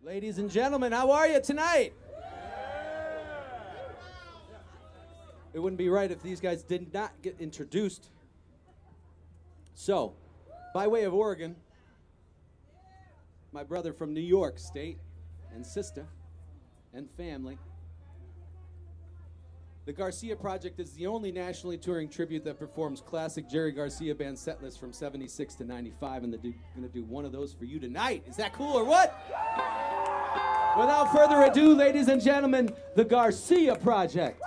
Ladies and gentlemen, how are you tonight? It wouldn't be right if these guys did not get introduced. So, by way of Oregon, my brother from New York State, and sister, and family. The Garcia Project is the only nationally touring tribute that performs classic Jerry Garcia band setlists from 76 to 95, and they're going to do one of those for you tonight. Is that cool or what? Without further ado, ladies and gentlemen, the Garcia Project.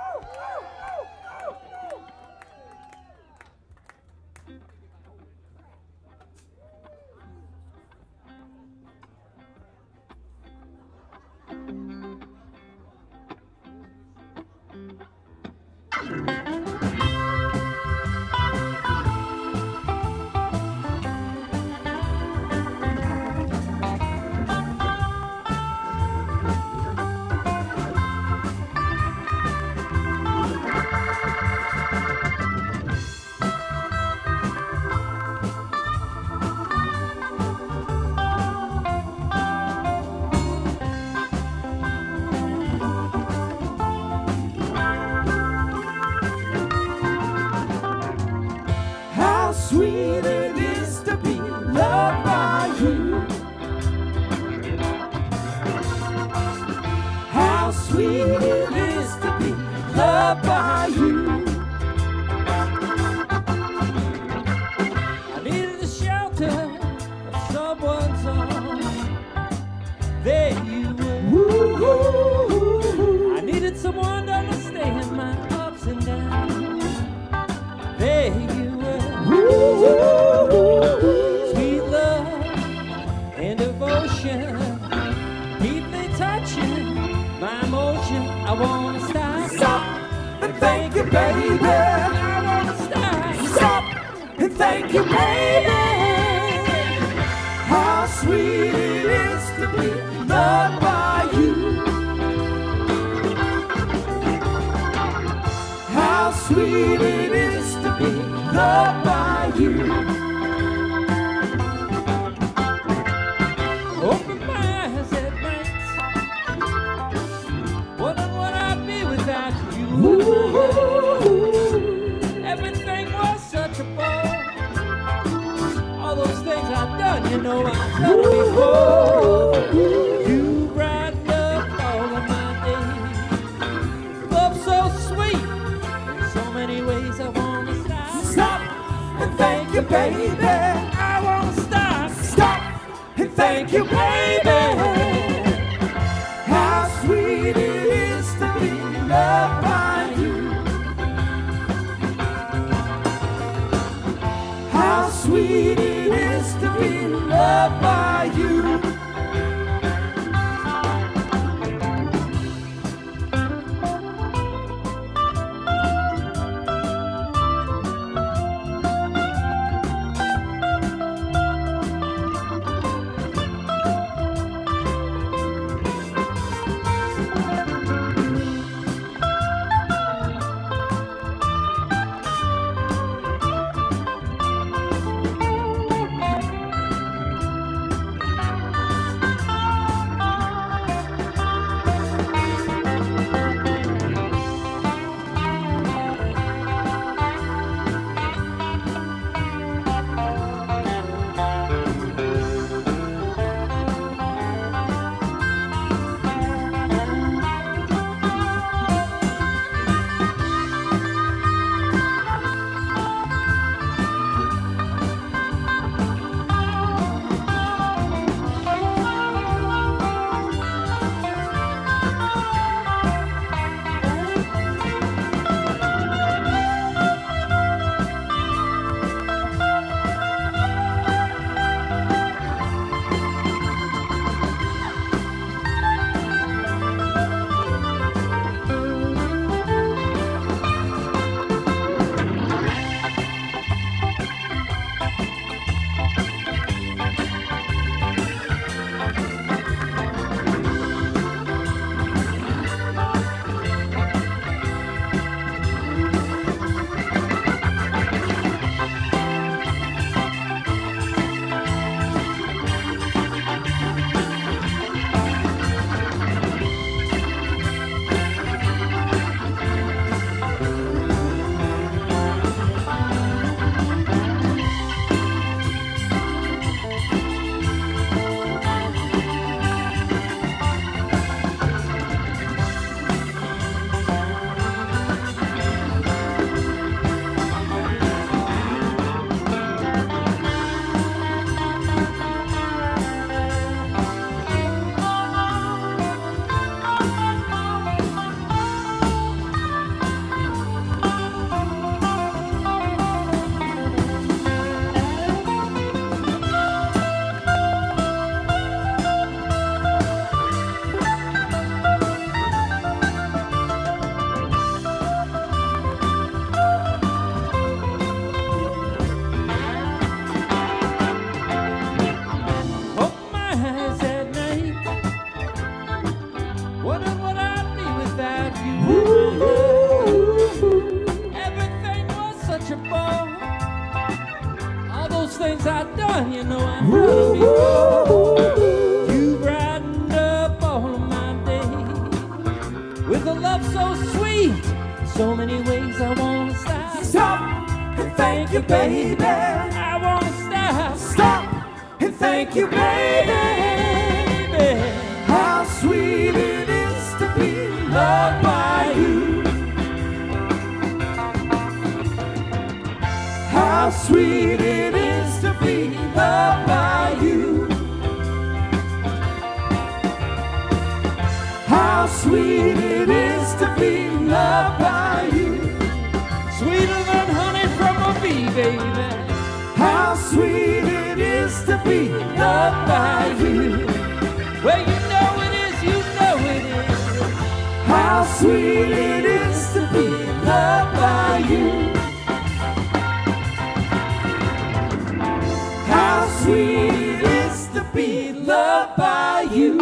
things I've done, you know I'm proud of you. You brightened up all of my days with a love so sweet. So many ways I wanna stop and thank you, baby. I wanna stop and thank you, baby. How sweet it is to be loved by you. How sweet it is to be loved by you. How sweet it is to be loved by you. Sweeter than honey from a bee, baby. How sweet it is to be loved by you. Well, you know it is, you know it is. How sweet it is to be loved by you. How sweet it is to be loved by you.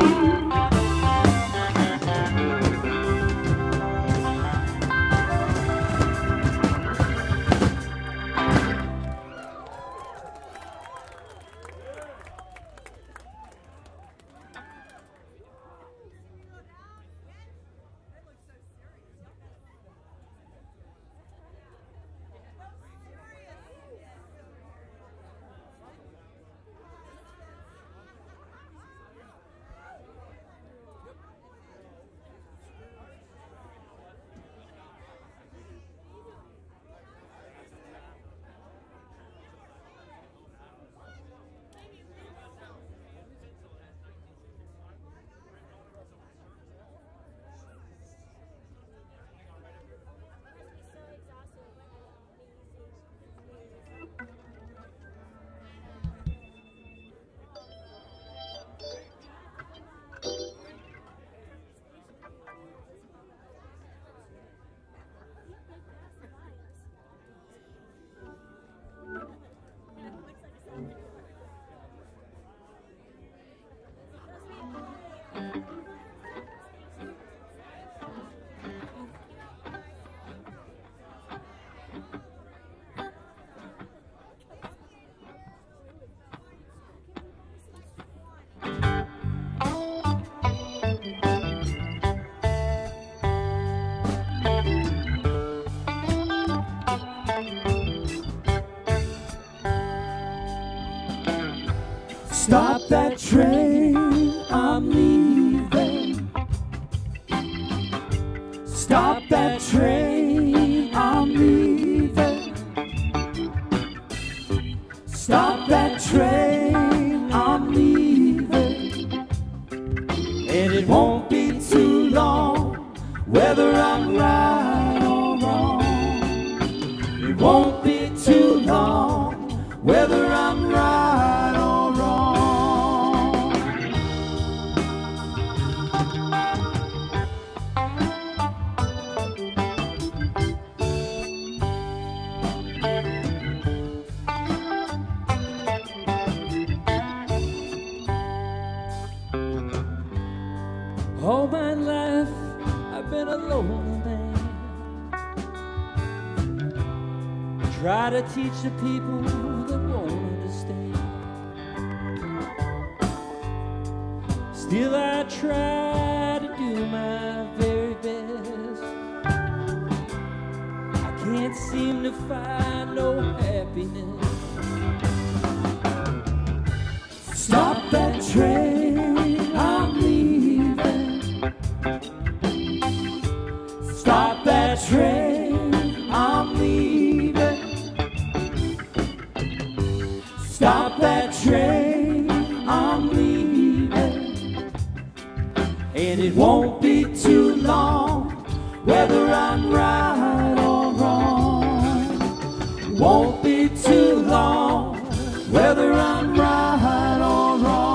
Stop that train, I'm leaving. Stop that train, I'm leaving. Stop that train, I'm leaving. And it won't be too long, whether I'm right or wrong. It won't be too long, whether I'm right or wrong. All my life I've been a lonely man. Try to teach the people that won't understand. Still I try to do my very best. I can't seem to find no happiness. Stop that train, I'm leaving. Stop that train, I'm leaving. Stop that train, I'm leaving. And it won't be too long, whether I'm right or wrong. Won't be too long, whether I'm right or wrong.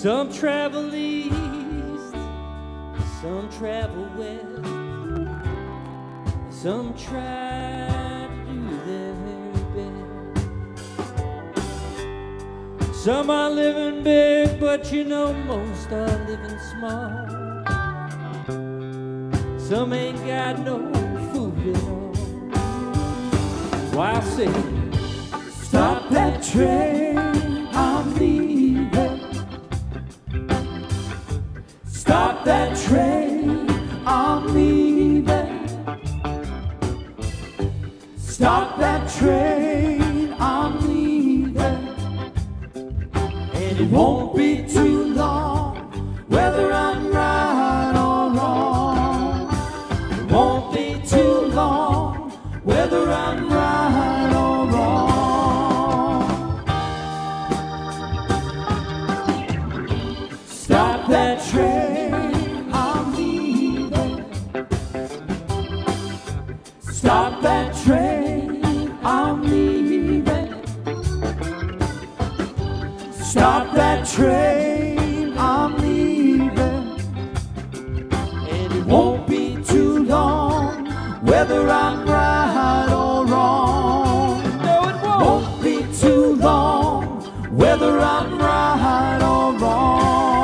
Some travel east, some travel west, some try to do their very best. Some are living big, but you know most are living small. Some ain't got no food at all. Why I say, Stop that train, I'm leaving. Stop that train, I'm leaving. Stop that train, I'm leaving. And it won't be too long, whether I'm right or wrong. It won't be too long, whether I'm right or wrong. Stop that train, I'm leaving. Stop that train, I'm leaving. Stop that train, I'm leaving. And it won't be too long, whether I'm right or wrong. No, it won't be too long, whether I'm right or wrong.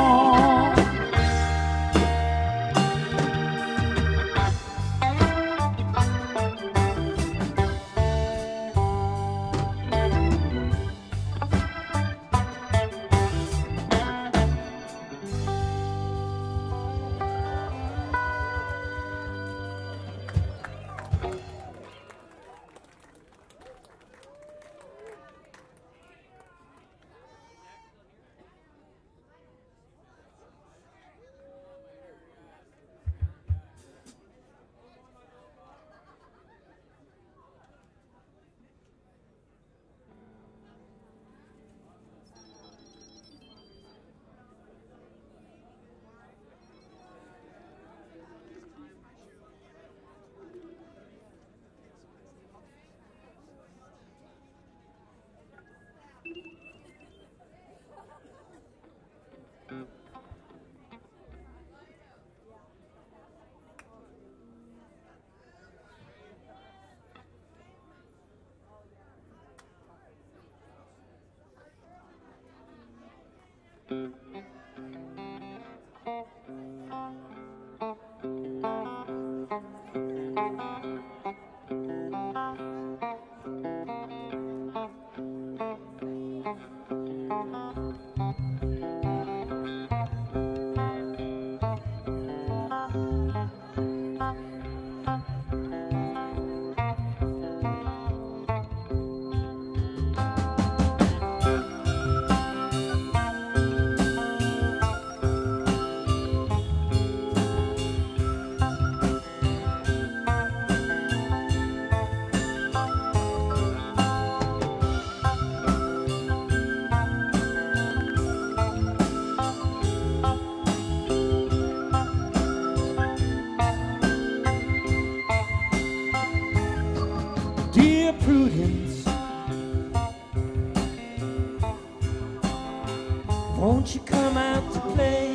Won't you come out to play?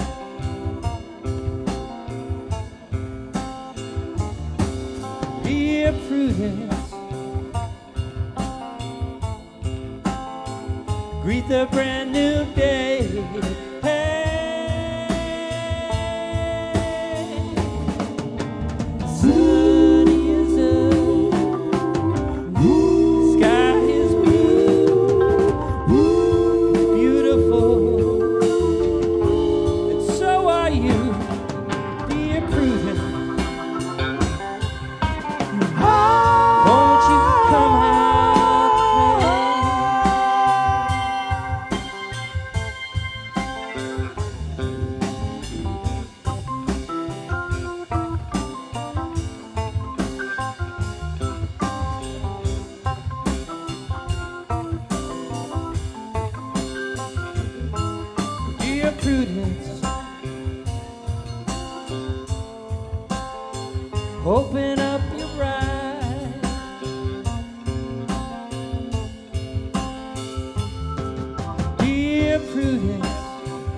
Dear Prudence, greet the brand new day. Hey, sun is up, sky is blue, beautiful, and so are you, dear Prudence. Won't you come out? Dear Prudence, open up your eyes. Dear Prudence,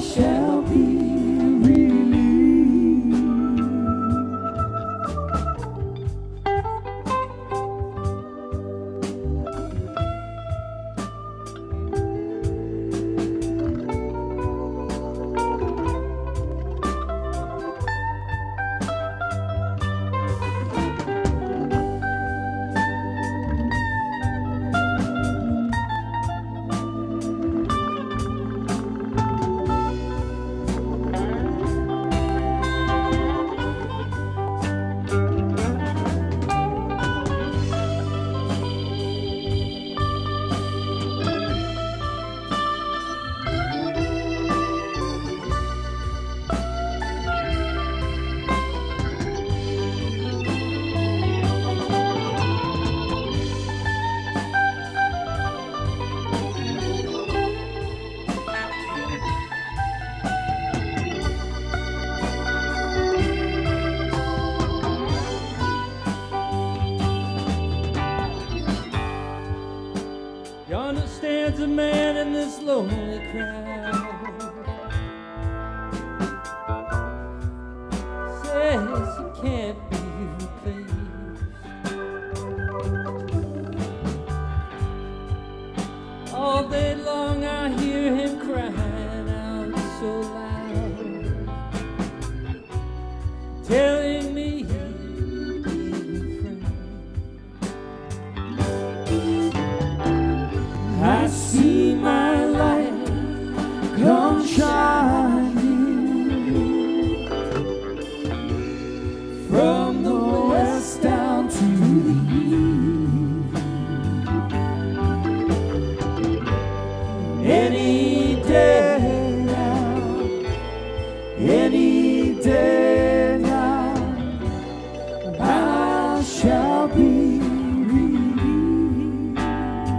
Yonder stands a man in this lonely crowd. Says he can't be replaced. All day long I hear him crying out so loud, telling me he's afraid. I see my light come shining from the west down to the east. Any day now, any day now, I shall be relieved.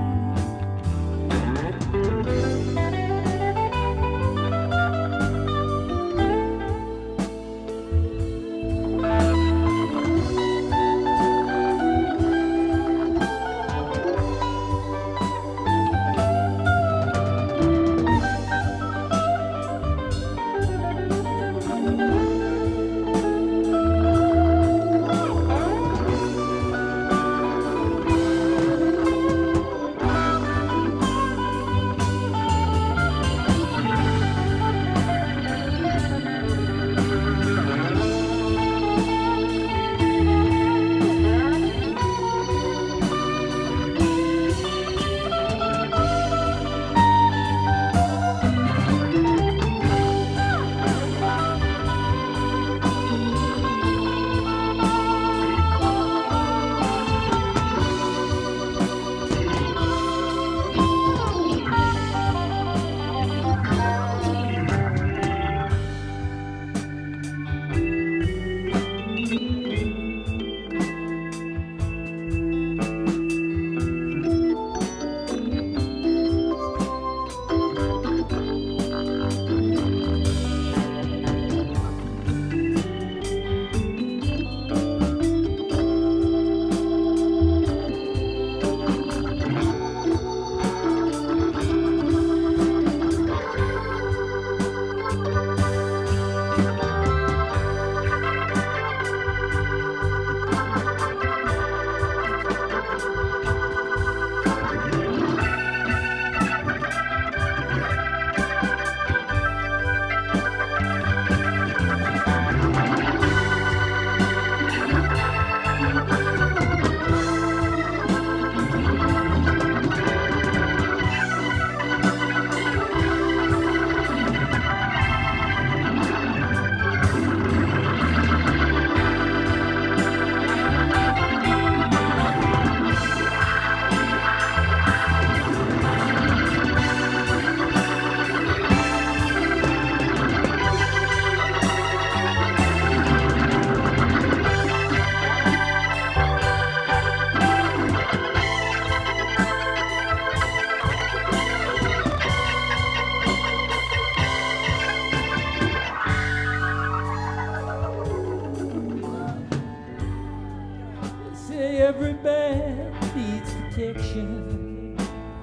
Every man needs protection.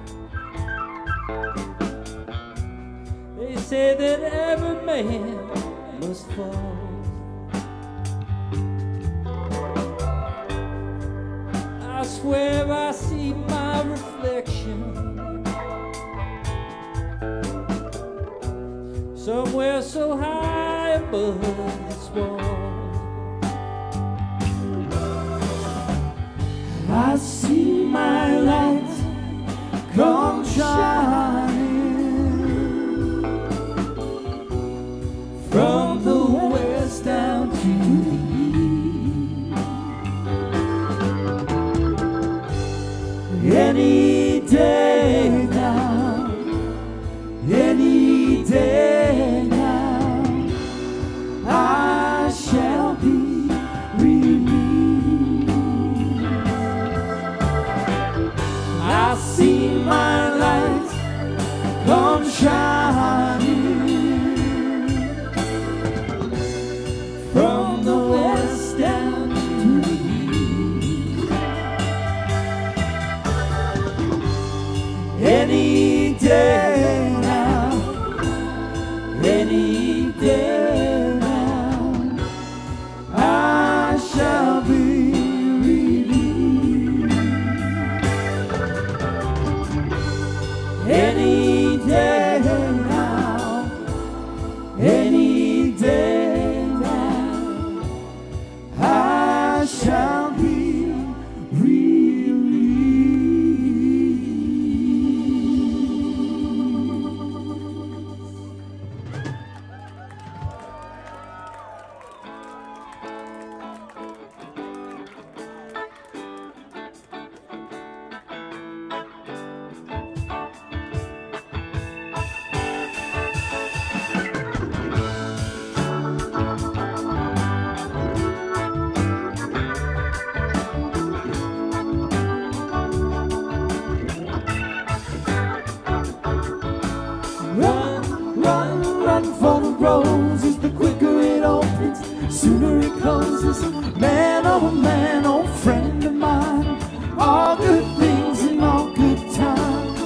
They say that every man must fall. I swear I see my reflection somewhere so high above this wall. I see my light come shining from the west down to the east. Any day now, any day now, I shall be relieved. I see my light day now, any day now, I shall be relieved. Any day now, any day now, I shall be man, oh friend of mine, all good things and all good times.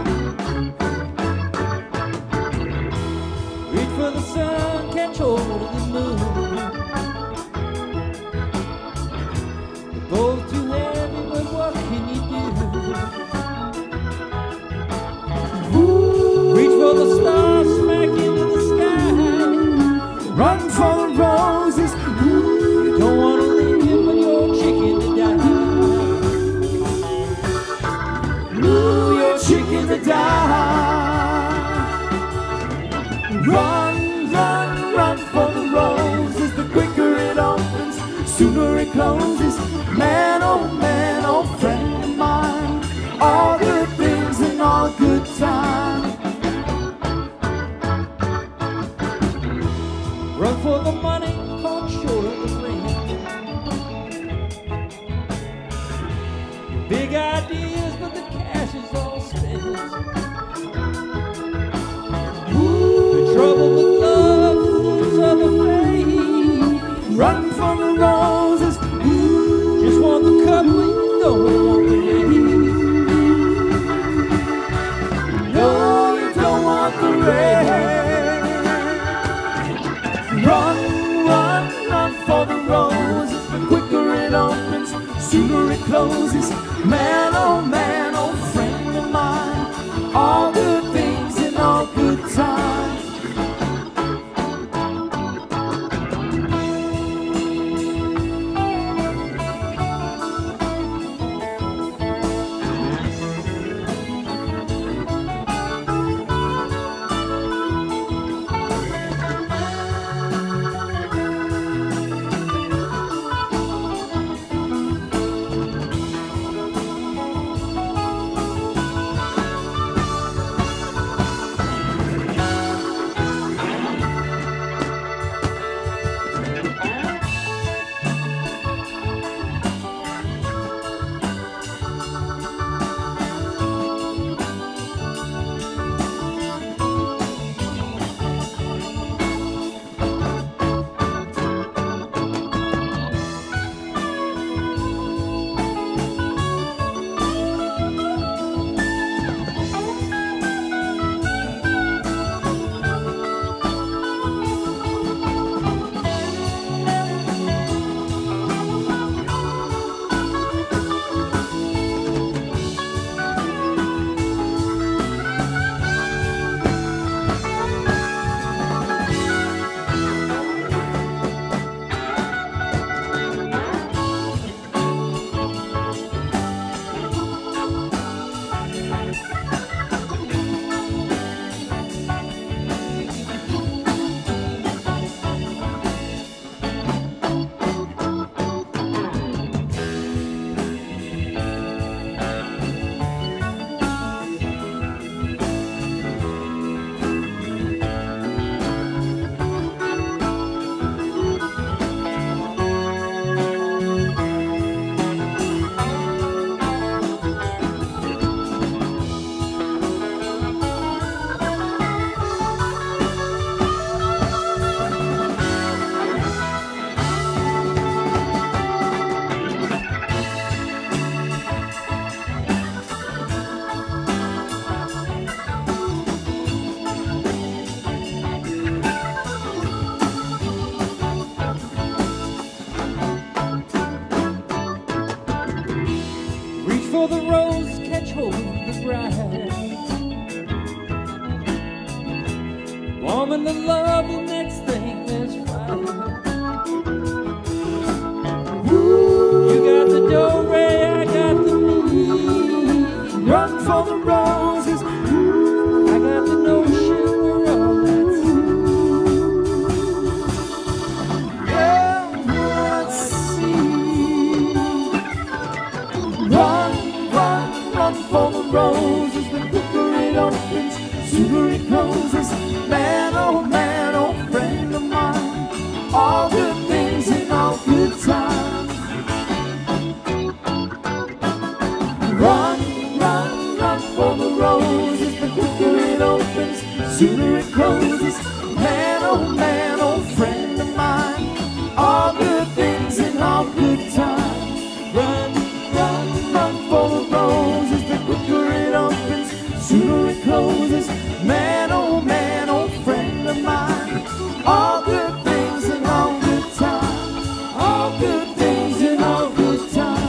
Reach for the sun, catch hold of the moon. They're both too heavy, but what can you do? Reach for the stars, smack into the sky. Run for the roses. Don't want to live with your chicken to die. Ooh, your chicken to die. Run, run, run for the roses. The quicker it opens, sooner it closes. Man, oh friend of mine, all good things and all good times. Run for the money, caught short of the ring. Big ideas, but the cash is all spent. The trouble with love is other faith. Run for the roses. Just want the cup when you don't want the rain. No, you don't want the rain. Run, run, run for the roses. The quicker it opens, sooner it closes. Man, oh friend of mine, all good things and all good times. coming to love the next thing that's right. You got the do-re, I got the me. Run for the roses. I got the notion we're all that's Let's see. Run, run, run for the roses. The quicker it opens, sooner it closes. Man, oh, friend of mine. All good things in all good time. Run, run, run for the roses. The quicker it opens, sooner it closes. Man, oh, friend of mine. All good things in all good time. Run, run, run for the roses. The quicker it opens, sooner it closes. Man, oh, friend of mine. All good things in all good time. All good things in all good time.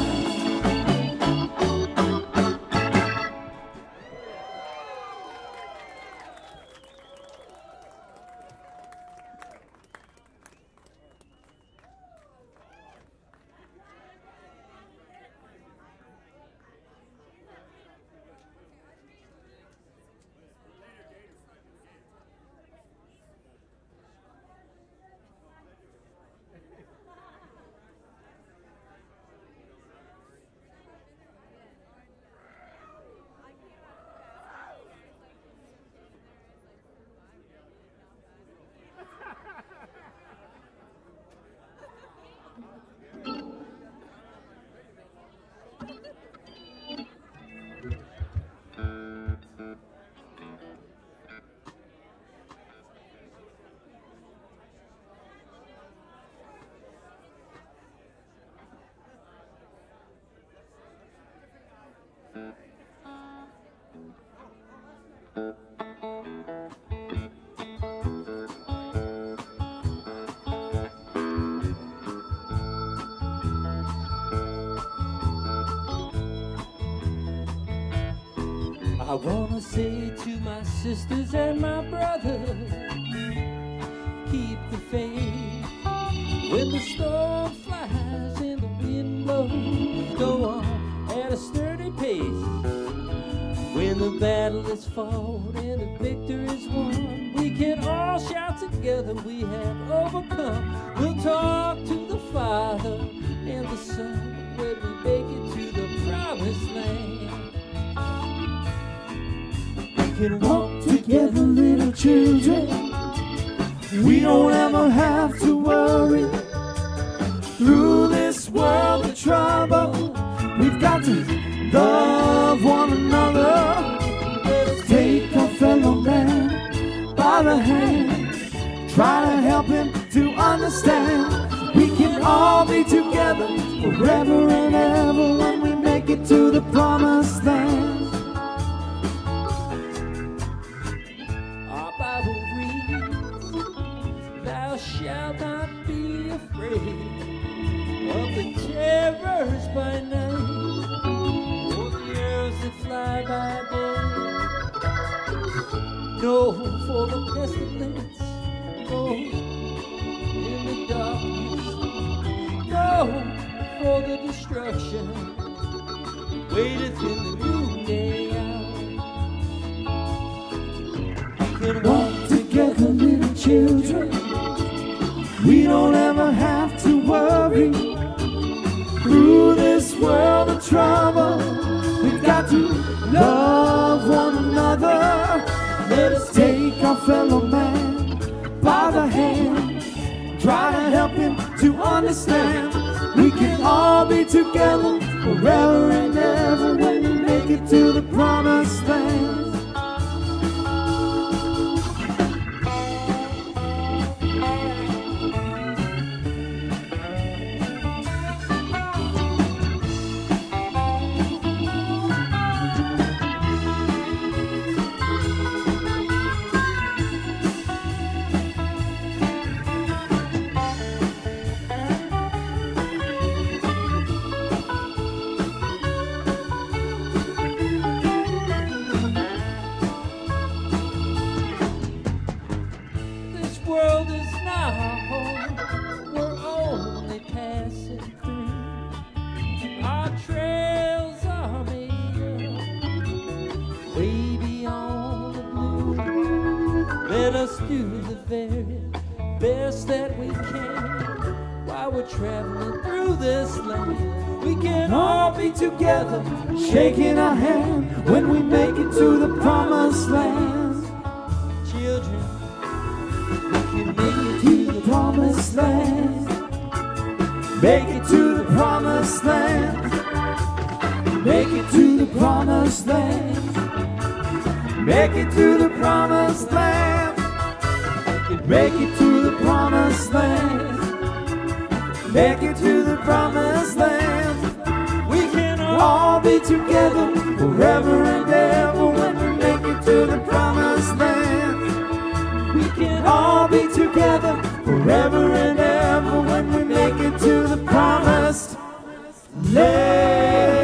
I wanna say to my sisters and my brothers, keep the faith. When the storm flies and the wind blows, go on at a sturdy pace. When the battle is fought and the victory is won, we can all shout together, we have overcome. We'll talk to the Father and the Son when we make it to the promised land. We can walk Together, little children, we don't ever have to worry. Through this world of trouble, we've got to love one another. Let's take our fellow man by the hand, try to help him to understand. We can all be together forever and ever when we make it to the promised land. Thou shalt not be afraid of the terrors by night, or the arrows that fly by day. No, for the pestilence goes in the darkness. No, for the destruction waiteth in the noonday hour. You can walk Together, little children, we don't ever have to worry. Through this world of trouble, we've got to love one another. Let us take our fellow man by the hand, try to help him to understand. We can all be together forever and ever when we make it to the promised land. Let us do the very best that we can. While we're traveling through this land, we can all be together, shaking our hand when we make it to the promised land. Children, we can make it to the promised land. Make it to the promised land. Make it to the promised land. Make it to the promised land. Make it to the promised land. Make it to the promised land. We can all be together forever and ever when we make it to the promised land. We can all be together forever and ever when we make it to the promised land.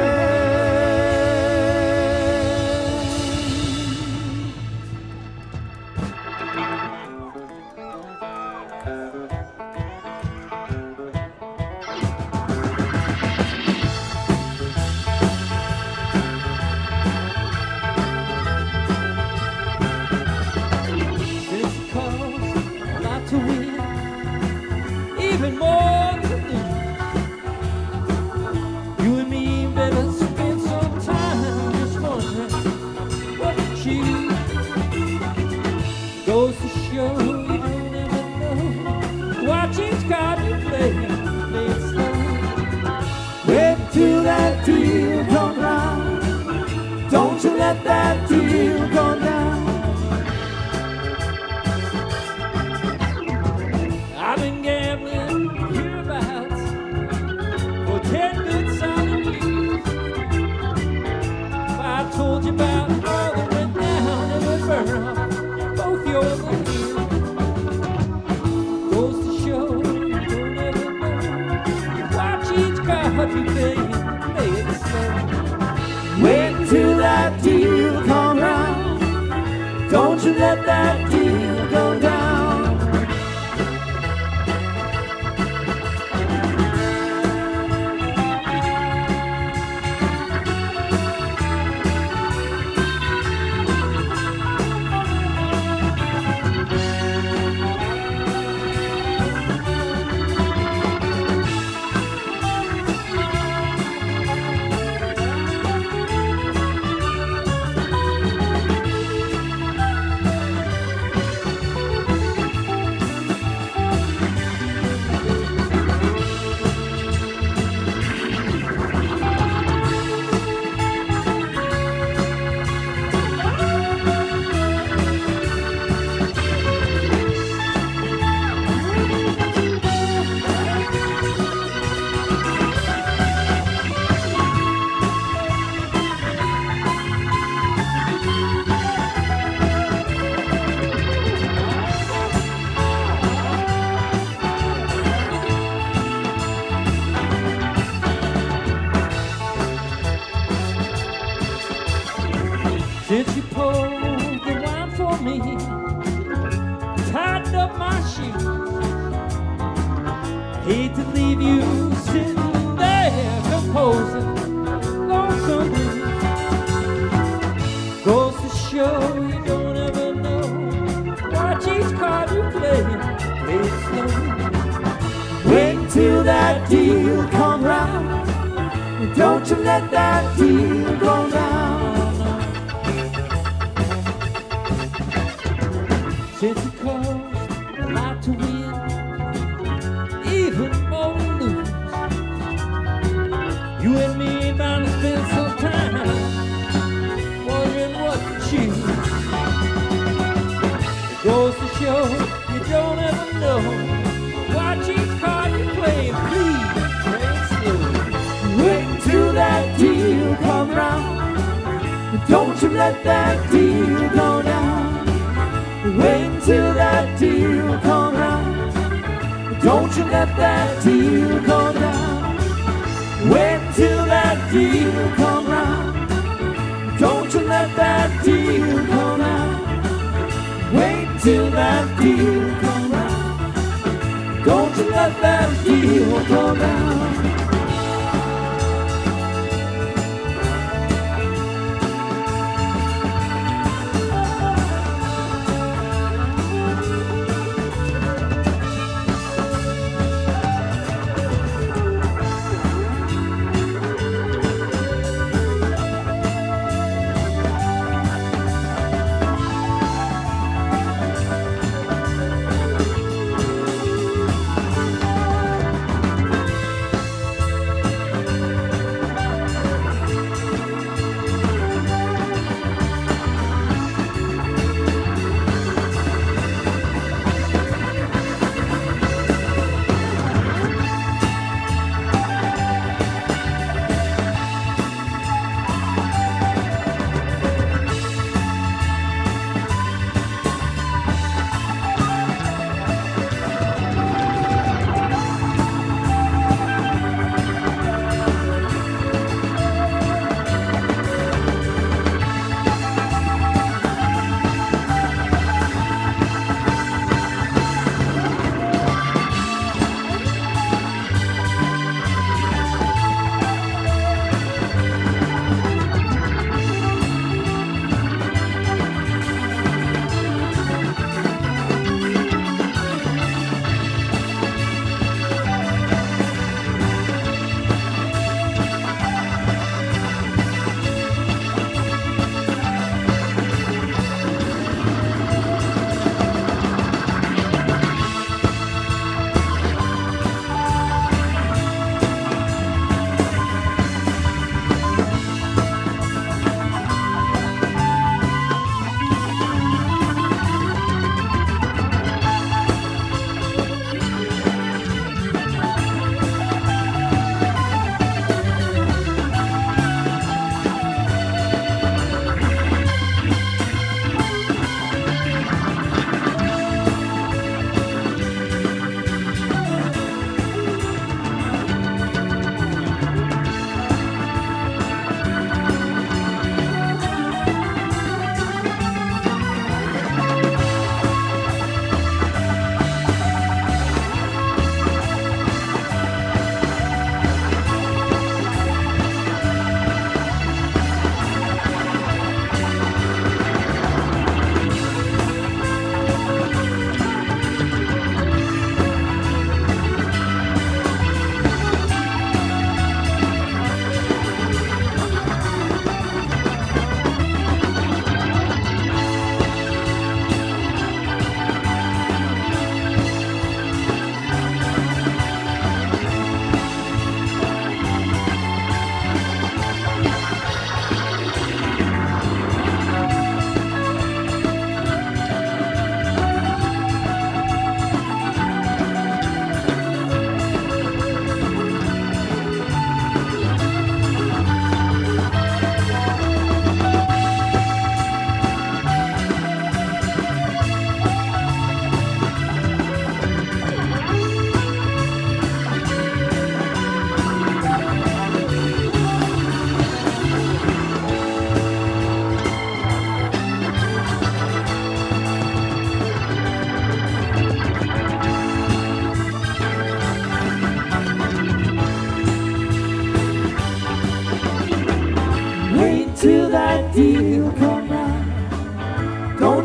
Don't you let that deal go down. I've been gambling hereabouts for 10 good solid years. If I told you about all that went down, it would burn off both yours and his. Goes to show you don't ever know. Watch each card you play it slow. Wait till that deal come round. Don't you let that deal go down. Since you poured the wine for me, tightened up my shoes, I hate to leave you sitting there composing lonesome blues. Goes to show you don't ever know. Watch each card you play it slow. Wait till that deal come round. Don't you let that deal go down. Since it costs a lot to win, even more to lose, you and me bound to spend some time wondering what to choose. It goes to show you don't ever know. Watch each card you play and please play it slow. Wait till that deal come round. Don't you let that deal go down. Wait till that deal come round. Don't you let that deal go down. Wait till that deal come round. Don't you let that deal go down. Wait till that deal come round. Don't you let that deal go down.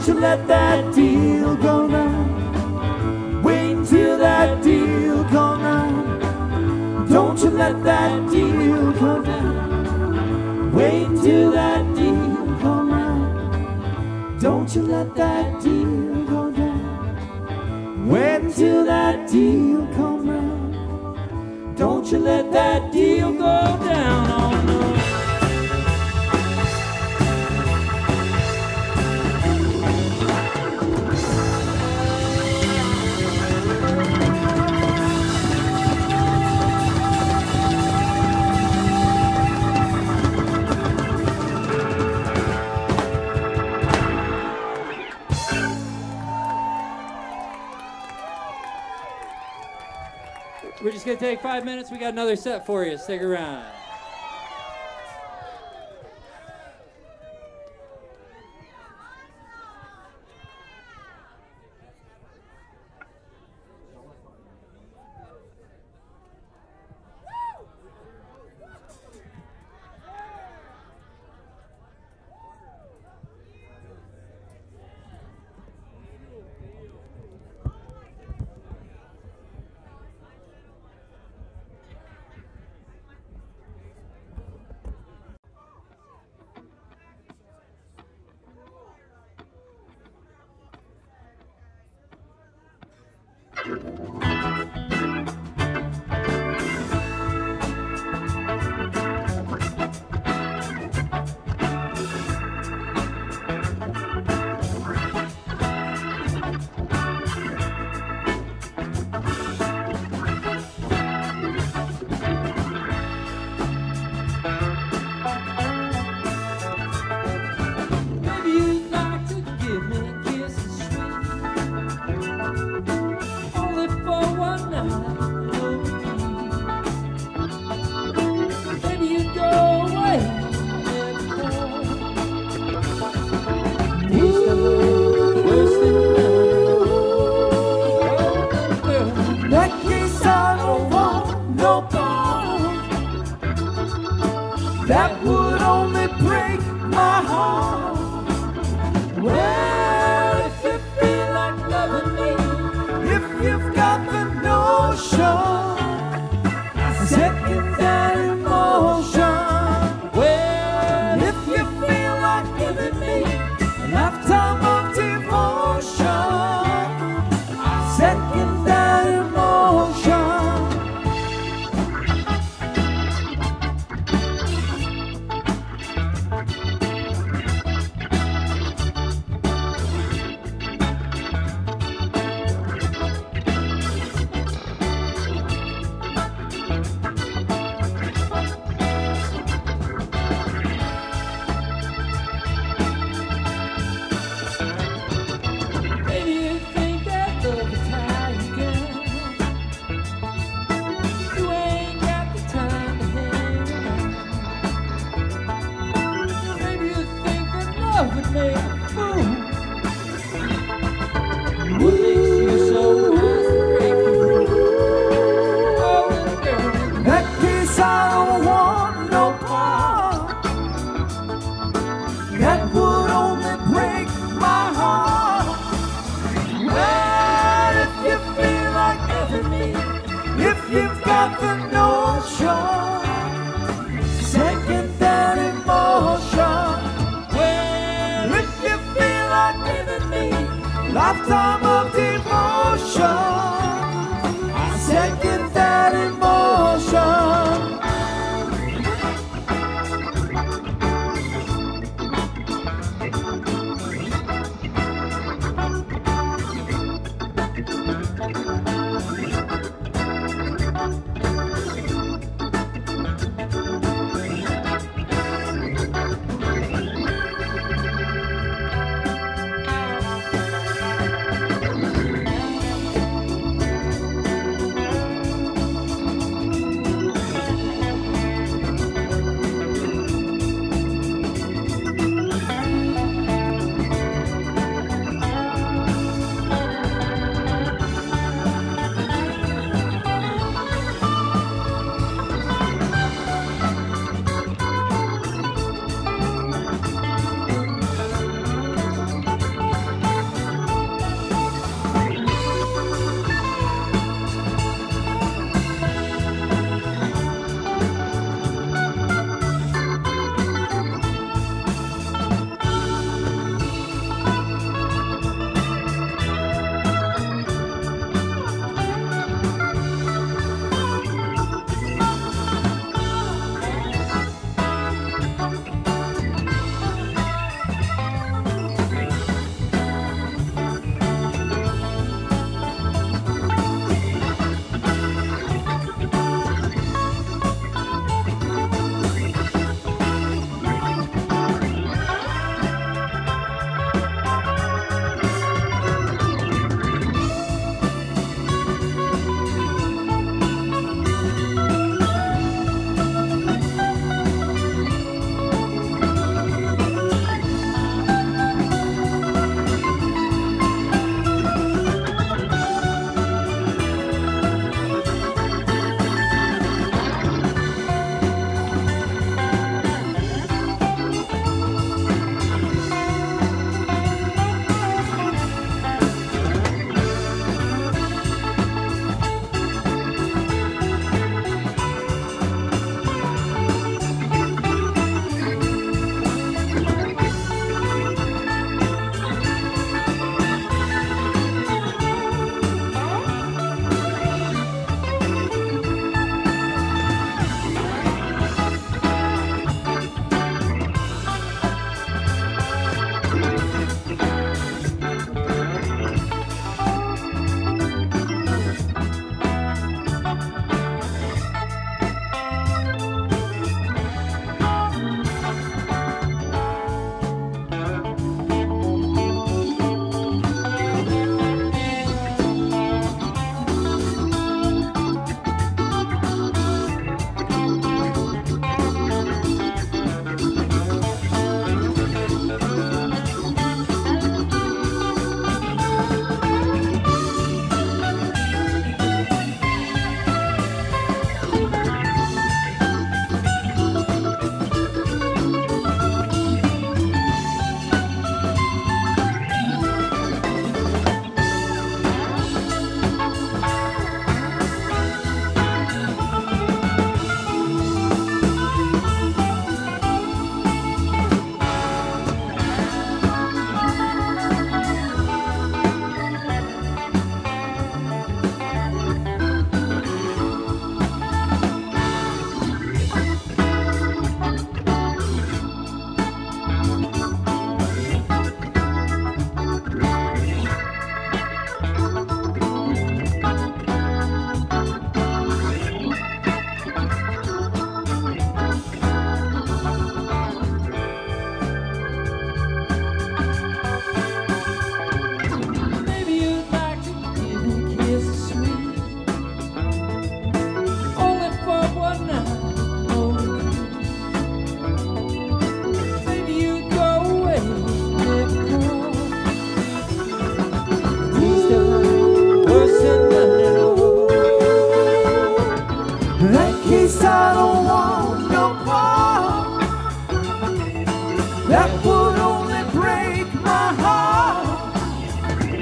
Don't you let that deal go now. Wait till that deal come now. Don't you let that deal come now. Wait till that deal come now. Don't you let that deal go down. Wait till that deal come round. Don't you let that deal go down. Oh no. We're just going to take 5 minutes. We got another set for you. Stick around.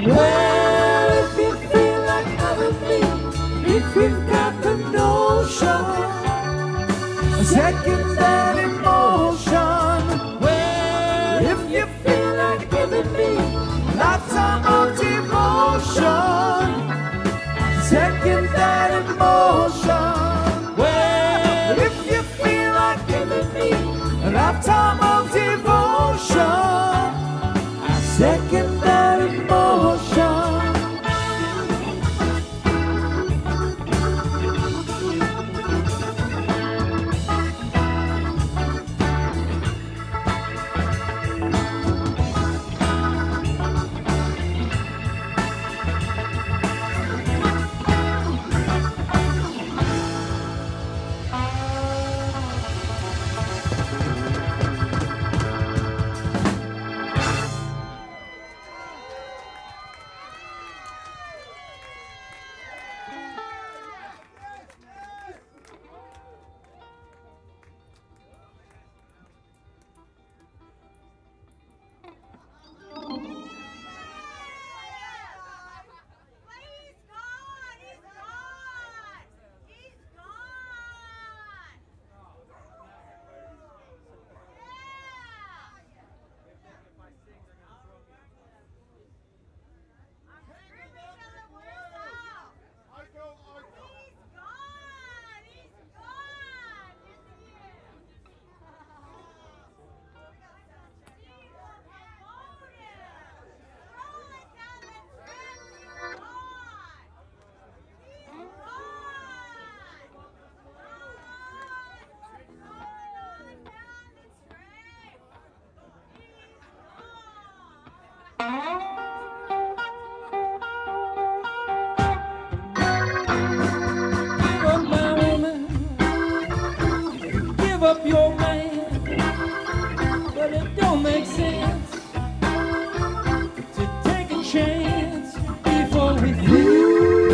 Well, if you feel like having me, if you've got the notion, second that emotion. Well, if you feel like giving me lifetime of devotion, second that emotion. Well, if you feel like giving me a lifetime of devotion, I second that emotion. Give up my woman, give up your man, but it don't make sense to take a chance before we feel.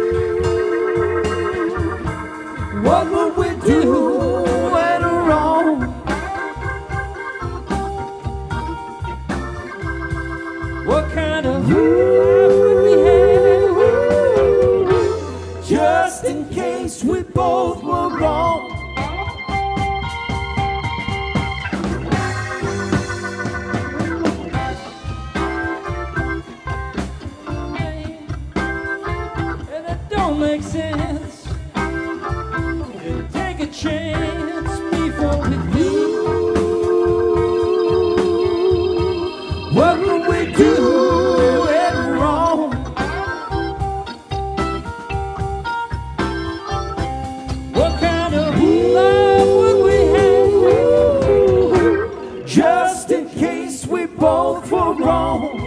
What would we do when wrong? What kind of life would we have? Just in case we both were wrong. And it don't make sense to take a chance before we feel. What would we do when wrong? What kind of love would we have? Just in case we both were wrong.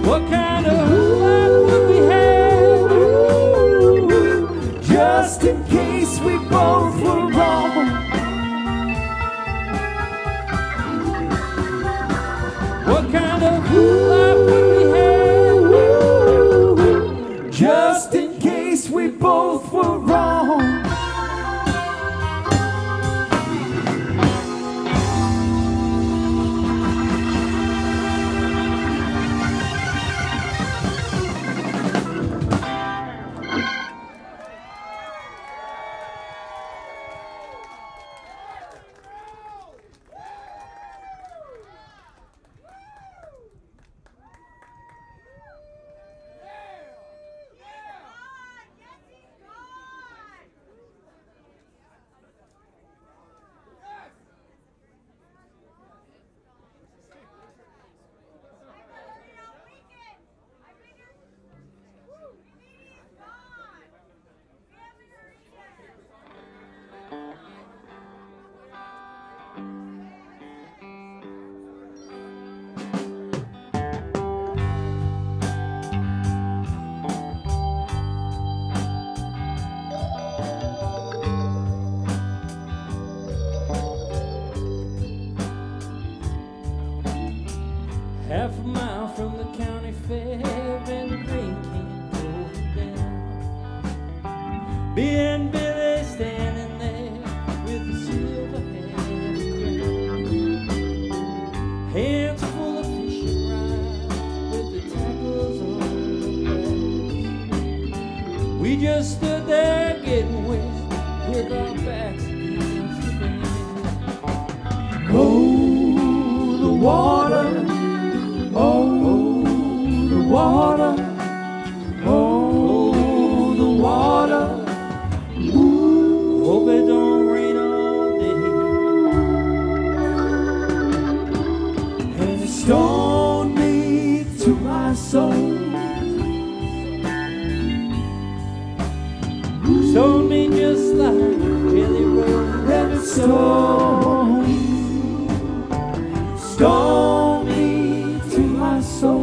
What kind of life would we have? Just in case we both were wrong. What kind of life would we have? Just in case we both were wrong. Half a mile from the county fair and the rain came pouring down. Me and Billy standing there with the silver hand crown. Hands full of fishing rods with the tackles on the backs. We just stood there getting wet with our backs against the band. Oh, the water. Oh, the water, oh, the water. Ooh. Hope it don't rain all day. And it stoned me to my soul. Stoned me just like Jelly Roll. And it stoned me to my soul.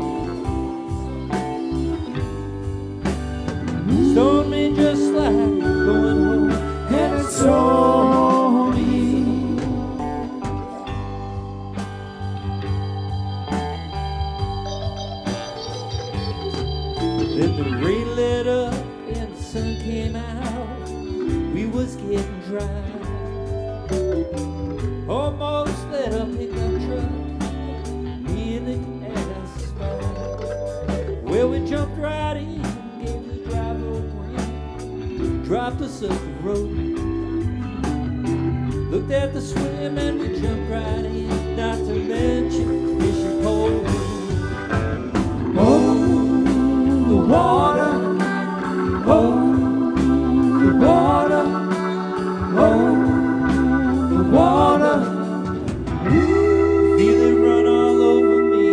Stoned me just like going home. And it stoned me. Then the rain lit up and the sun came out. We was getting dry. Almost let a pickup truck in the asphalt. Well, we jumped right in, gave the driver a grin, dropped us up the road. Looked at the swim and we jumped right in, not to mention fishing pole. Oh, the water, oh, the water, oh, the water. Feel it run all over me.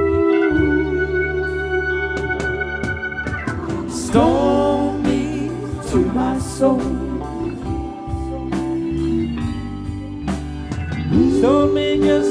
Stone me to my soul. Stone me just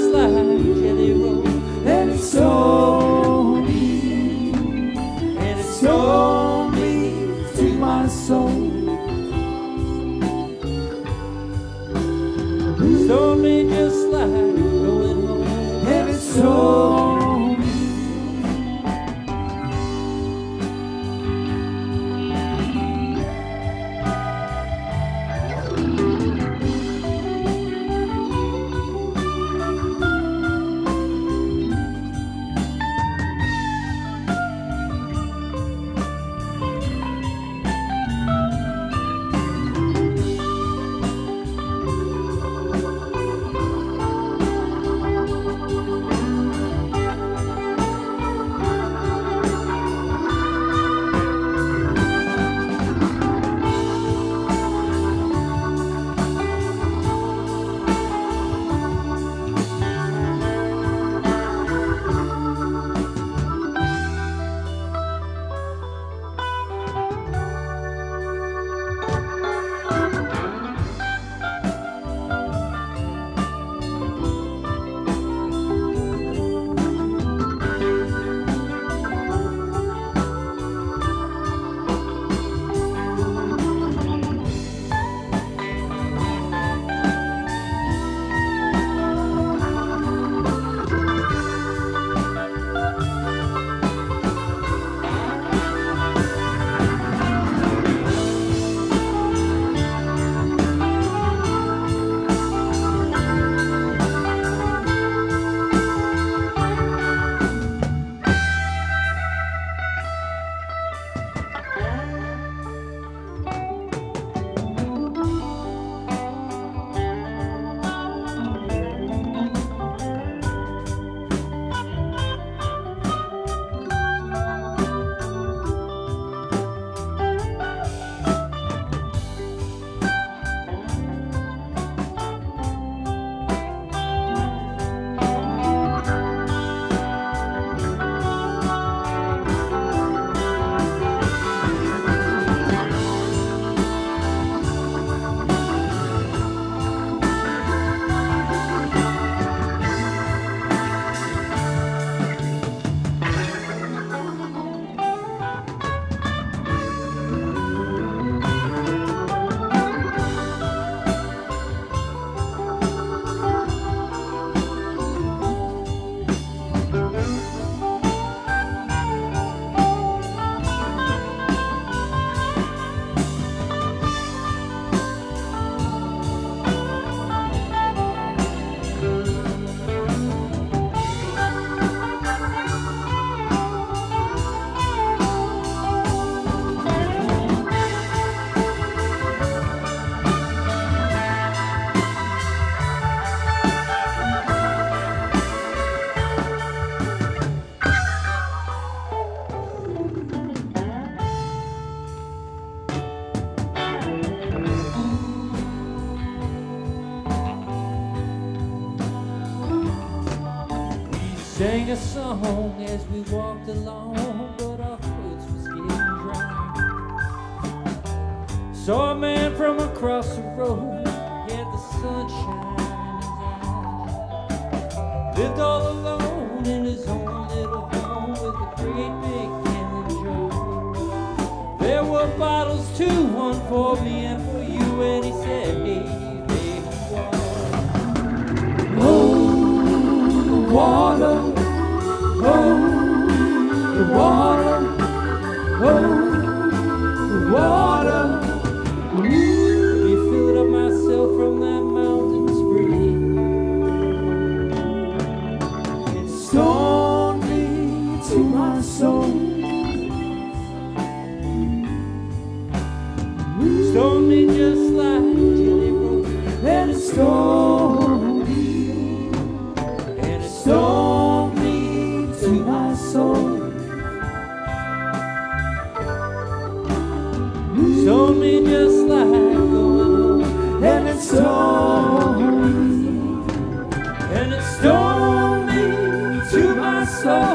sang a song as we walked along, but our throats was getting dry. Saw a man from across the road, he had the sunshine in his eyes. Lived all alone in his own little home with a great big cannon jar. There were bottles too, one for me and for you, and he said, hey, baby, water. Oh, the water, oh, the water. Let me fill it up myself from that mountain spring. It stoned me to my soul. Stoned me just like jelly roll. And it stoned me. And it stoned me to my soul. Stoned me just like going home. And it stoned me. And it stoned me to my soul.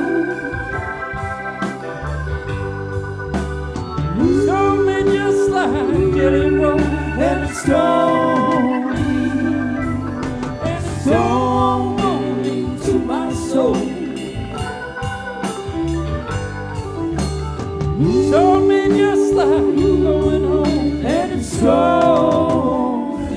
Stoned me just like jelly roll. And it stoned me. And it stoned me to my soul. Stoned me just like going home. And it stoned me.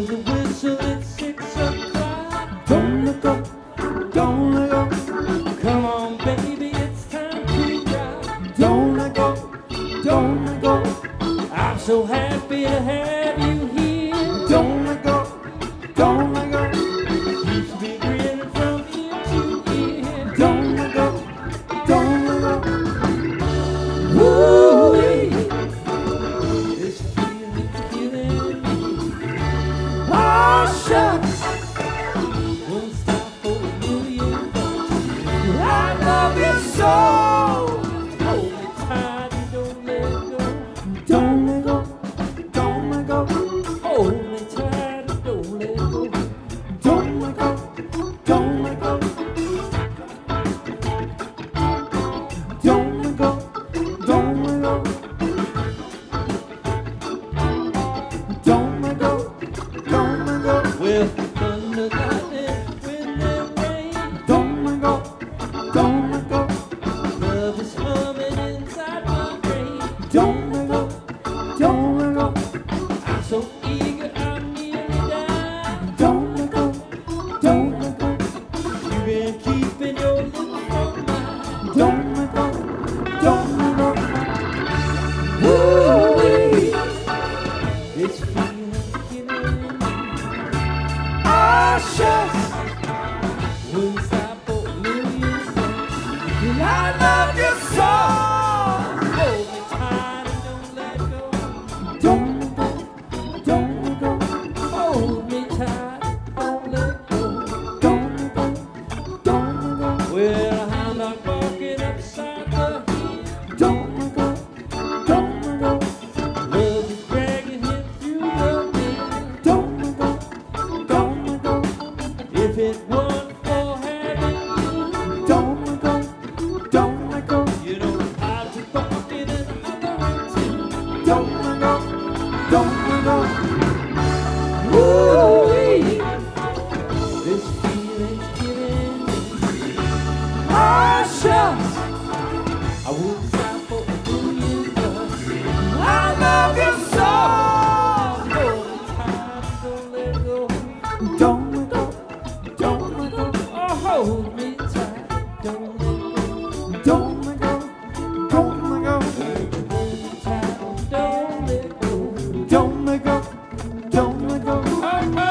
With the whistle at 6 o'clock. Don't let go, don't let go. Come on, baby, it's time to rock. Don't let go, don't let go. I'm so happy to have you here. Don't let go, don't let go. You should be grinning from ear to ear. Don't let go, don't let go. Woo-wee. This feeling's killing me. Oh, shucks. Won't stop for a million bucks. I love you so. Hold me tight and don't let go. Don't let go, don't let go. Hold me tight and don't let go. Don't let go, don't let go. Don't let go, don't let go. Don't let go, don't let go. With thunder, lightning, wind and rain. Don't let go, don't let go. Love is humming inside my brain. Don't let go, don't let go. I'm so eager, I'm nearly dying. Don't let go, don't let go. You've been keeping your lips from mine. Don't let go, don't let go. Woo-wee. This feeling's killing me. Oh, shucks. Won't stop for a million bucks. I love you so. Hold me tight and don't let go. Don't let go, don't let go. Hold me tight, don't let go. Don't let go, don't let go. Well, I'm not walking upside the hill. Don't let go, don't let go. Love is dragging him through the mill. Don't let go, don't let go. If it weren't for having you, Don't let go, don't let go. you know I'd be walking and hollering too. Don't let go, don't let go. Woo-wee. This feeling's killing me. Oh, shucks. I wouldn't stop for a million bucks. I love you so. Hold me tight, don't let go. Don't let go, don't let go. Oh, hold me tight, don't let go. Don't let go, don't let go. Hold me tight, don't let go. Don't let go, don't let go. Oh, oh.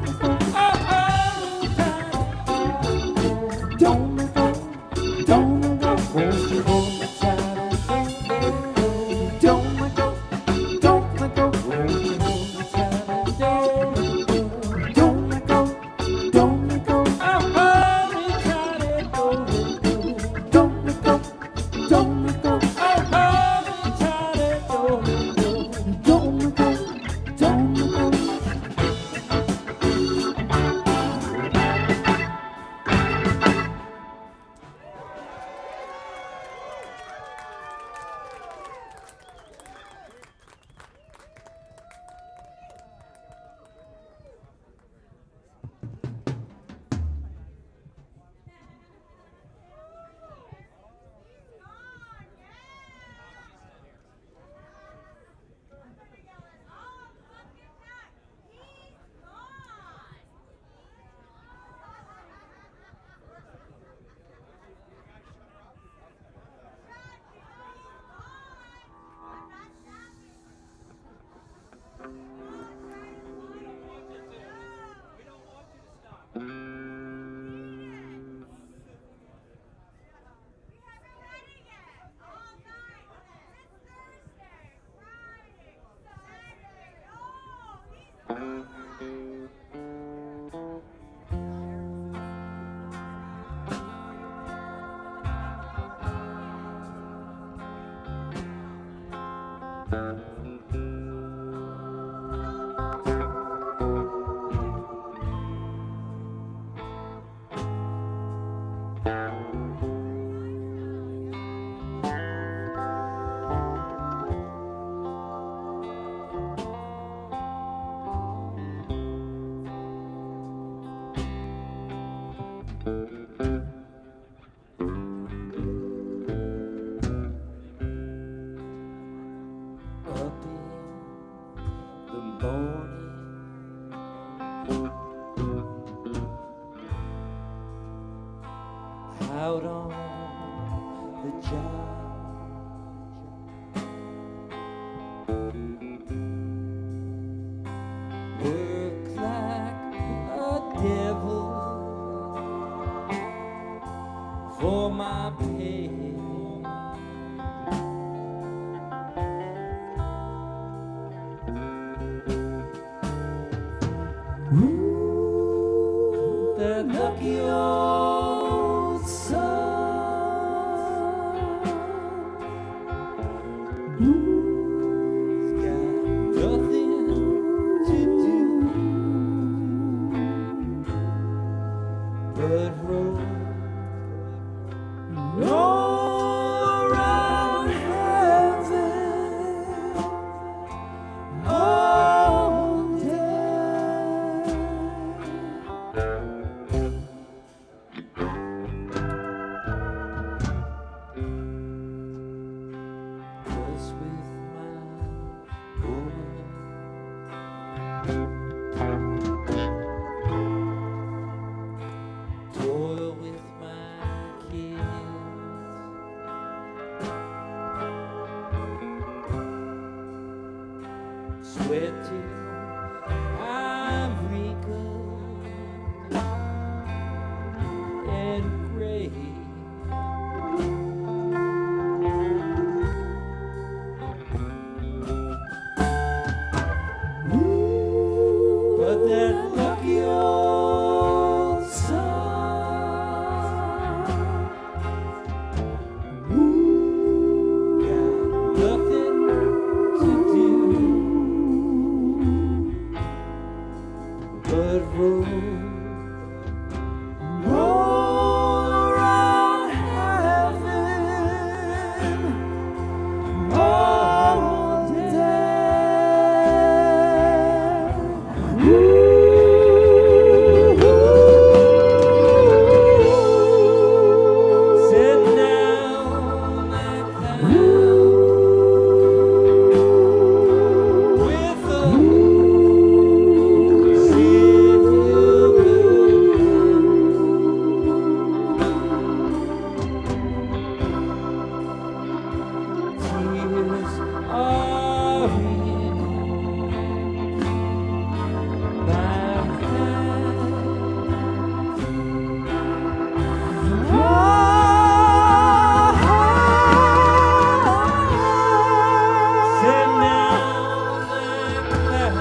Out on the job, work like a devil for my pay. Ooh, that lucky old sun. Ooh, got nothing to do but roll around heaven all day. that lucky old sun. Ooh, got nothing to do but roll around heaven all day. Sit down like that with a tears are in my sit down like that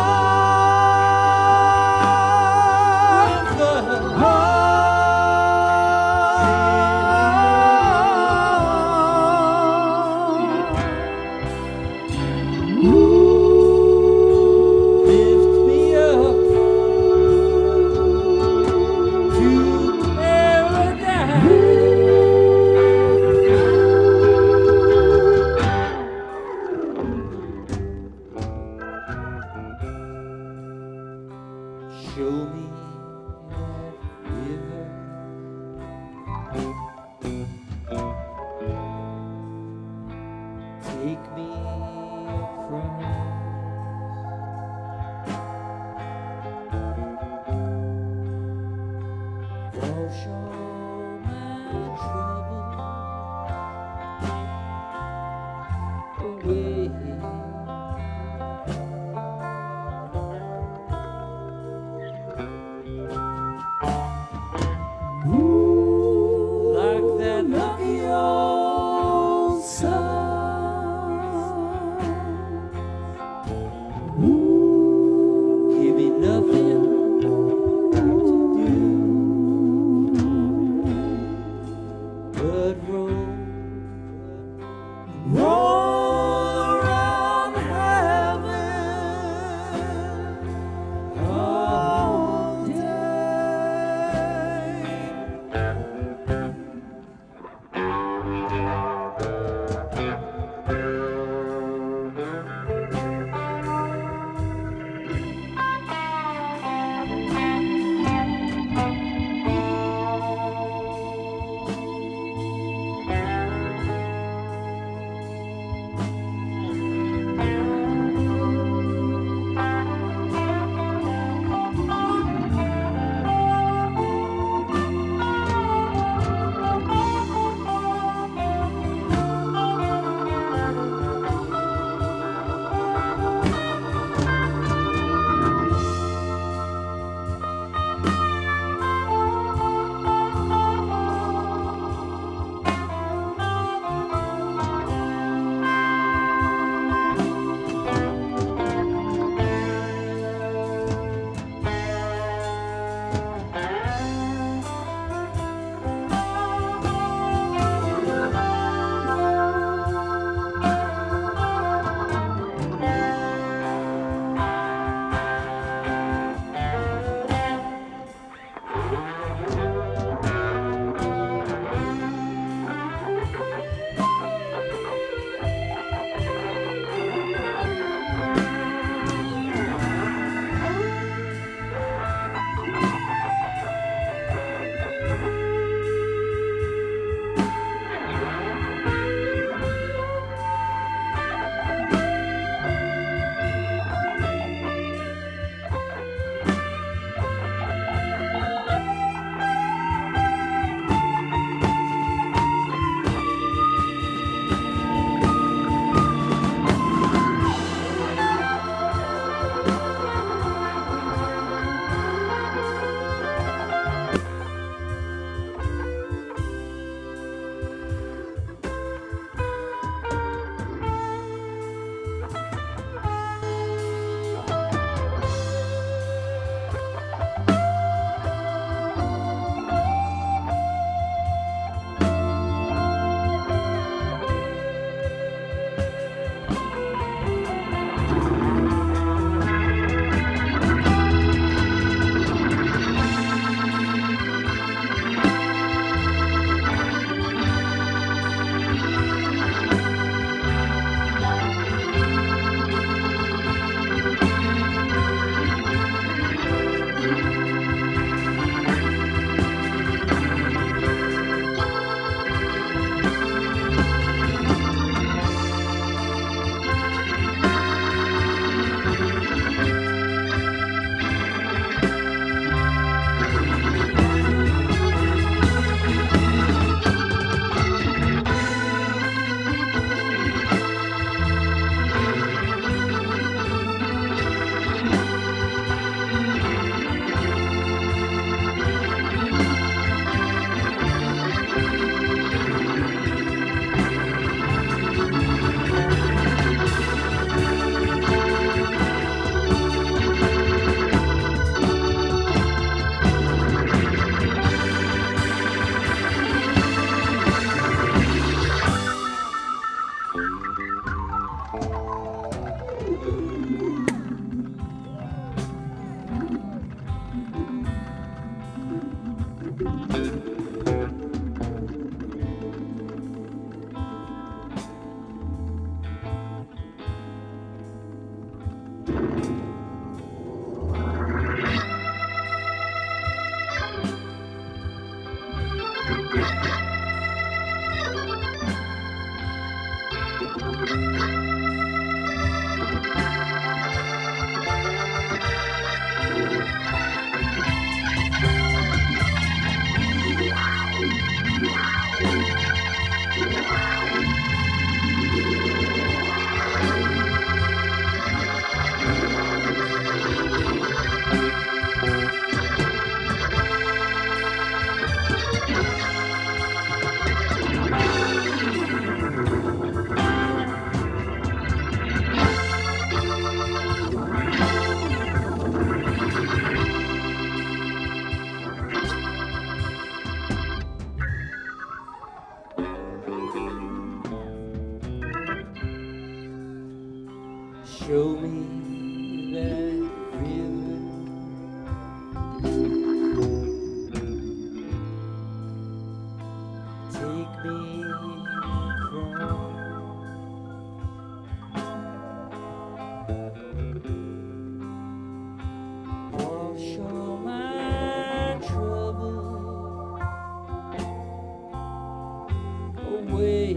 lift me up to paradise. Show me that river. Take me across. Wash all my troubles away. Show me that river. Take me across. Wash all my trouble away.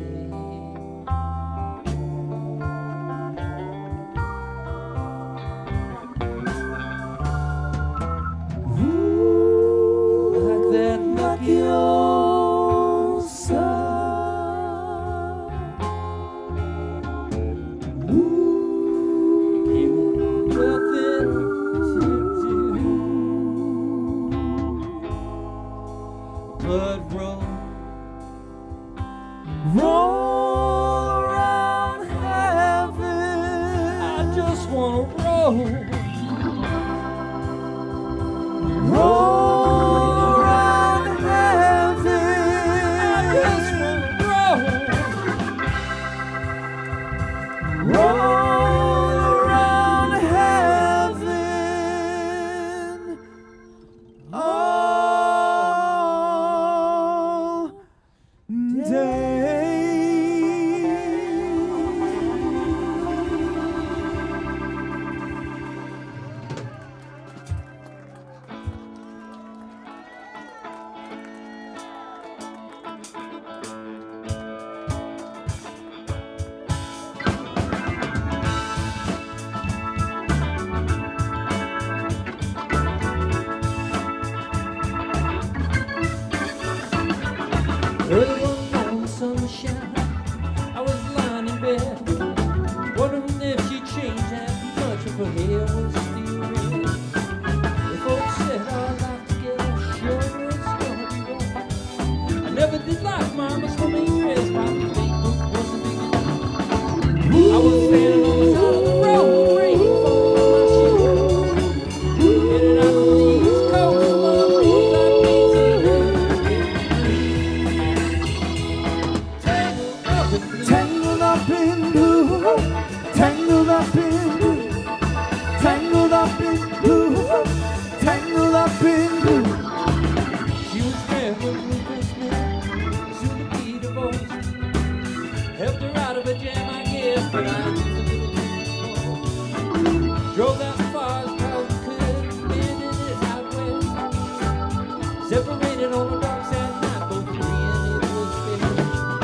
Separated on a dark sad night, both agreeing it was fair.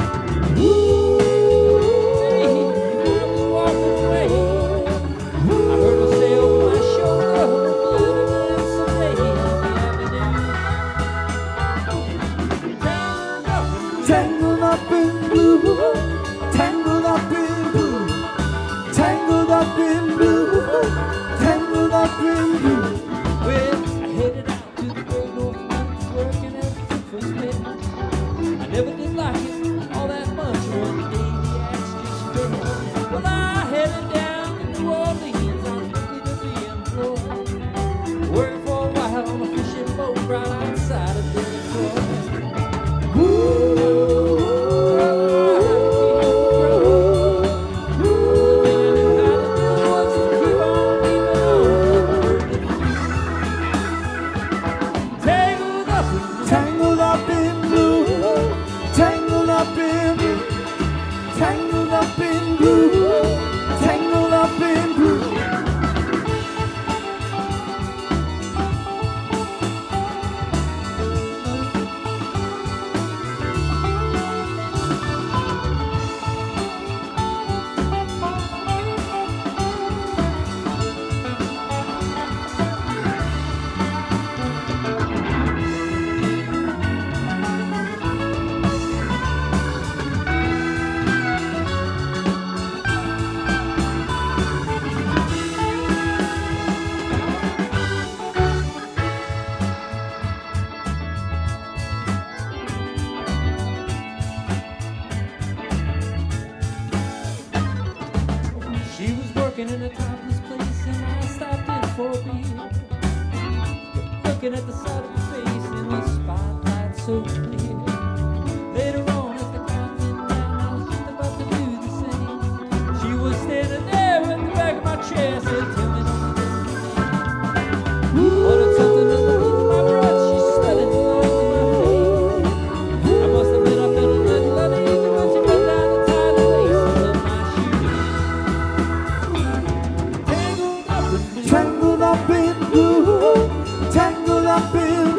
Hey, I was walking away. I heard her say over my shoulder, "Living someday on the avenue." Tangled up in blue, tangled up in blue, tangled up in blue, tangled up in blue. Well, I headed out to the great north woods, working at the first bit. I never did like it all that much. One day the axe just fell. Well, I headed down to New Orleans. I was lucky to be employed. Working for a while on a fishing boat right outside of Detroit. Tangled up in blue, tangled up in blue, tangled up in blue, tangled up in blue. She was working in a topless place and I stopped in for a beer. Looking at the side of her face in the spotlight so clear. Later on as the crowd went down, I was just about to do the same. She was standing there at the back of my chair, said, "Tell me don't you ordered something underneath my breath." She studied the look in my face. I must admit I felt a little uneasy when she put down the tight laces of my shoes. Tangled up in blue, Tangled up in blue, tangled up in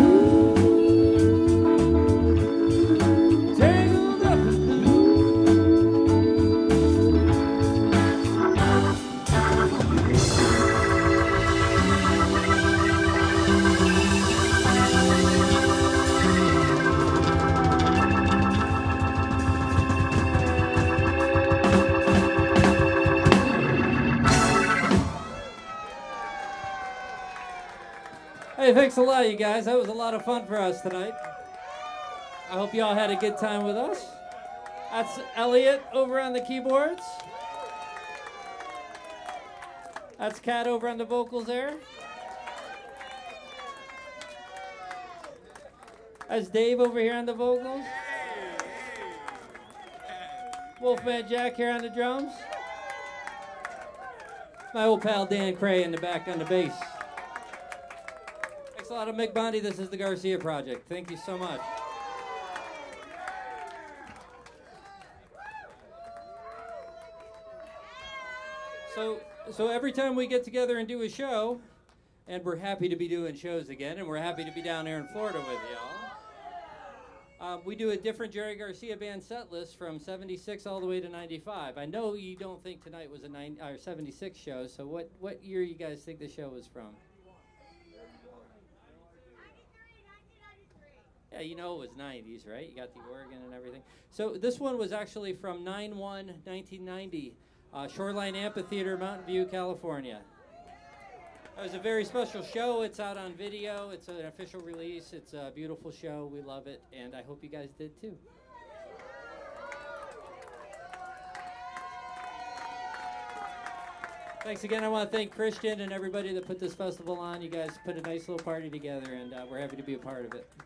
Hey, thanks a lot, you guys. That was a lot of fun for us tonight. I hope you all had a good time with us. That's Elliot over on the keyboards. That's Kat over on the vocals there. That's Dave over here on the vocals. Wolfman Jack here on the drums. My old pal Dan Cray in the back on the bass. Thanks a lot of Mick Bondi. This is the Garcia Project. Thank you so much. So every time we get together and do a show, and we're happy to be doing shows again, and we're happy to be down here in Florida with y'all, we do a different Jerry Garcia band set list from 76 all the way to 95. I know you don't think tonight was a 76 show, so what year you guys think the show was from? Yeah, you know it was 90s, right? You got the organ and everything. So this one was actually from 9/1/1990. Shoreline Amphitheater, Mountain View, California. It was a very special show. It's out on video. It's an official release. It's a beautiful show. We love it, and I hope you guys did too. Thanks again. I want to thank Christian and everybody that put this festival on. You guys put a nice little party together, and we're happy to be a part of it.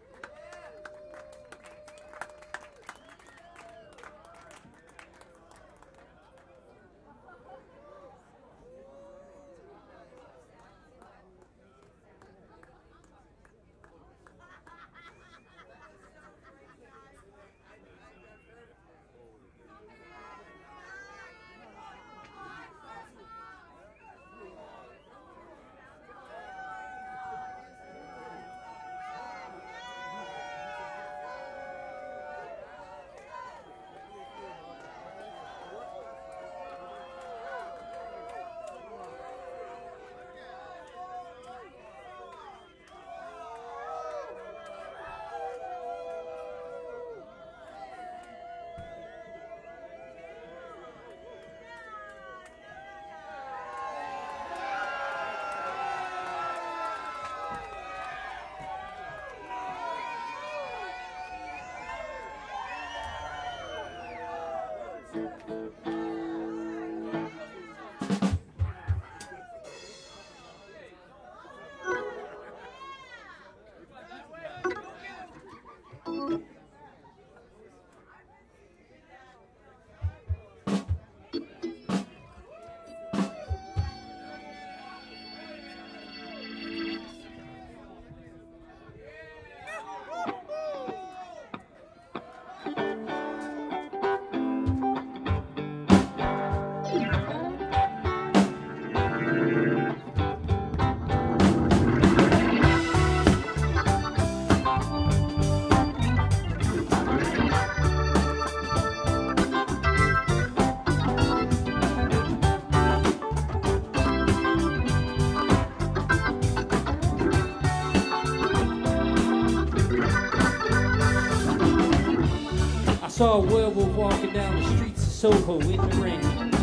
Saw a werewolf walking down the streets of Soho in the rain.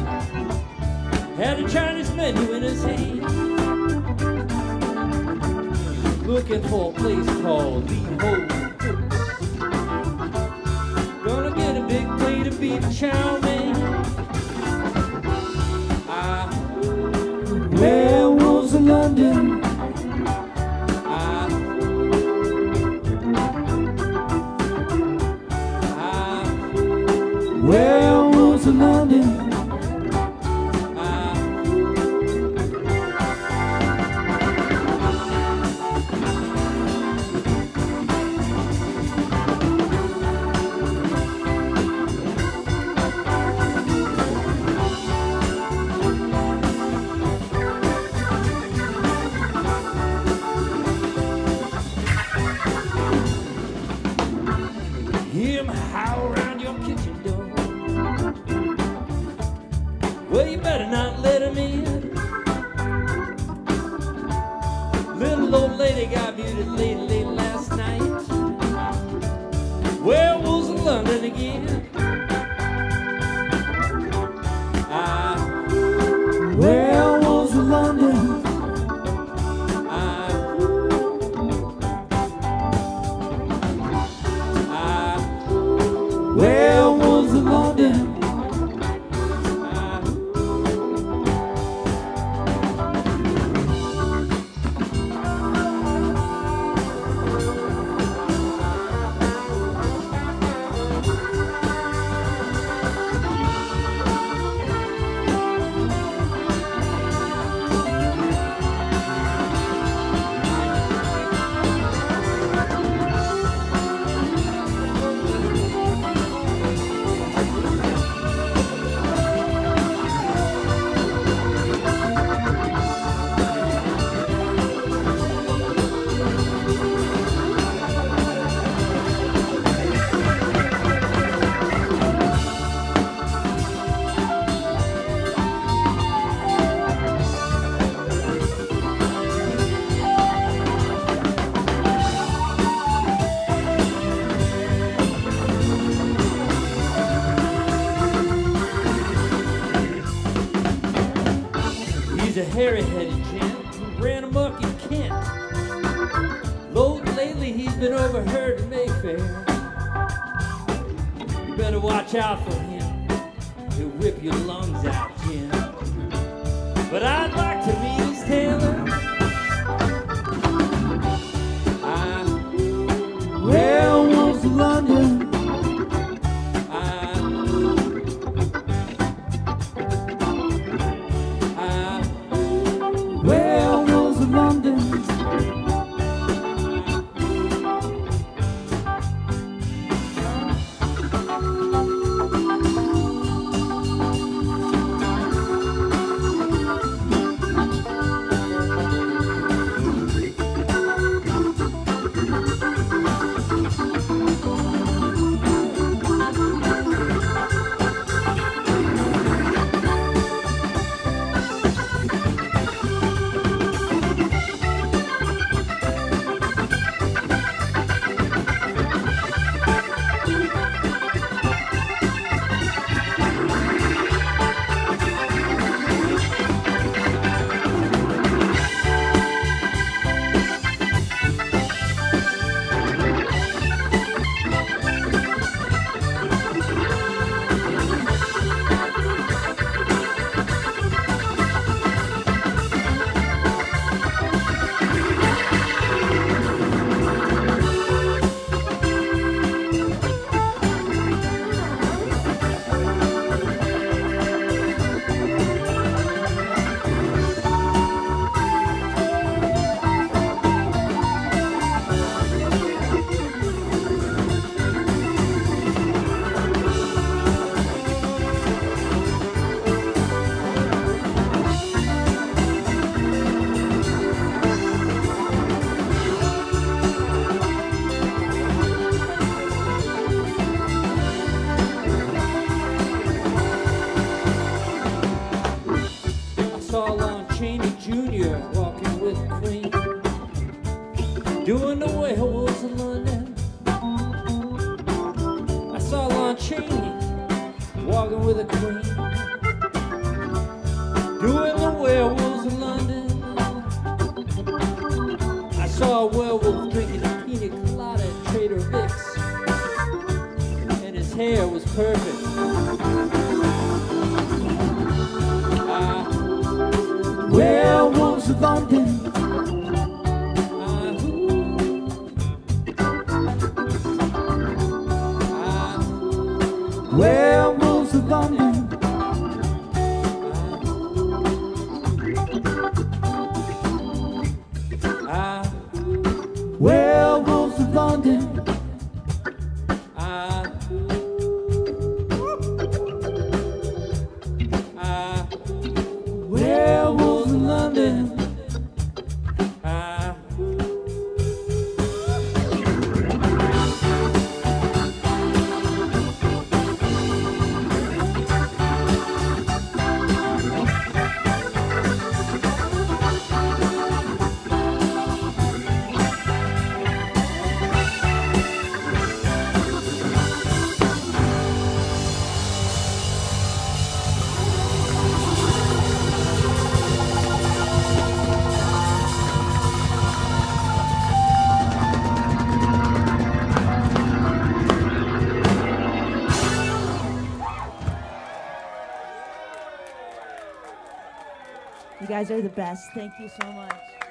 Had a Chinese menu in his hand. Looking for a place called Lee Ho. Gonna get a big plate of beef chow mein. Werewolves in London. Werewolves in London. them howl around your kitchen door. Well, you better not let them in. Little old lady got muted late last night. Werewolves in London again. Werewolves in London. Werewolves in London. He's a hairy-headed gent who ran amok in Kent. Lately he's been overheard in Mayfair. You better watch out for him. He'll rip your lungs out, Jim. But I'd like to meet his tailor. Werewolves in London. Werewolves in London. Doing the werewolves in London. I saw Lon Chaney walking with a queen. Doing the werewolves in London. I saw a werewolf drinking a pina colada at Trader Vic's, and his hair was perfect. Werewolves in London. Werewolves of London. Werewolves of London. Werewolves of London. guys are the best. Thank you so much.